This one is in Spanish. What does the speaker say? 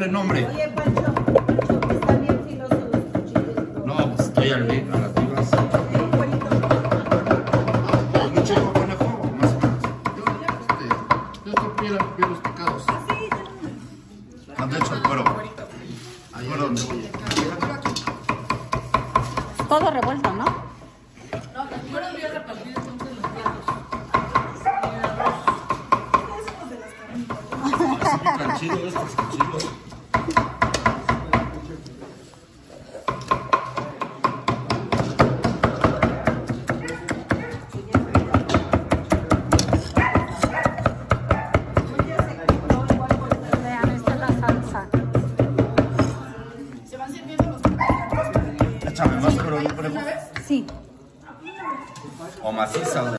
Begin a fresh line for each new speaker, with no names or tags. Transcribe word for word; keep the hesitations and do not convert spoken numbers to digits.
ponerle nombre.
Oye, Pancho, Pancho, están bien filosos los cuchillos.
No, pues estoy al bien, a las vivas.
Eh, güerito.
Pues me checo conejo, más o menos. Yo ya, este, yo estoy bien, bien los picados. Ah, de hecho, el cuero. Ahí es donde voy.
Todo revuelto, ¿no?
No, yo los voy a repartir entonces los platos.
Así pican chido estos cuchillos.
Vean, esta es la salsa.
Se van sirviendo los platos.
Échame más cuero, yo creo.
Sí.
O maciza o de